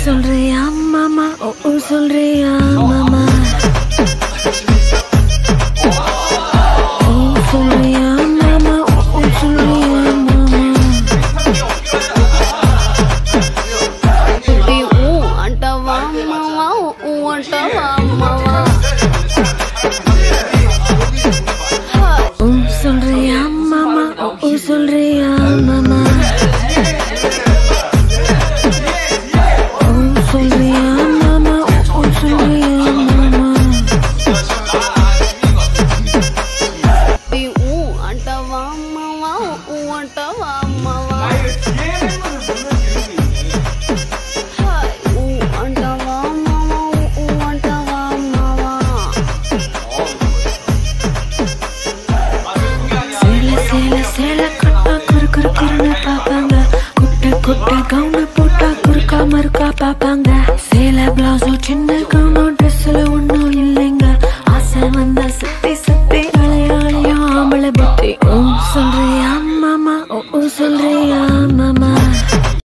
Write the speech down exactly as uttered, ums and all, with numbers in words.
சொல்றியா மாமா, ஓ ஓ சொல்றியா மாமா, ஓ சொல்றியா மாமா, ஓ ஓ சொல்றியா மாமா. Di u antawa mama, u antawa mama. ஓ சொல்றியா மாமா, ஓ ஓ சொல்றியா மாமா, ஓ சொல்றியா மாமா, ஓ ஓ சொல்றியா மாமா. Di u antawa mama, u antawa mama. U antawa mama, u antawa mama. சேல சேல சேல கட்டா குறு குறு குறுன்னு பாப்பாங்க, குட்ட குட்ட கவுன போட்டா குறுக்கா மறுக்கா பாப்பாங்க. சேல பிளவுஸோ சின்ன கவுனோ ட்ரெஸ்ல ஒன்னும் இல்லைங்க, ஆசை வந்தா சுத்தி சுத்தி அலையாளையும் ஆம்பளை புத்தி. ஓ சொல்றியா மாமா, ஓ ஓ சொல்றியா மாமா.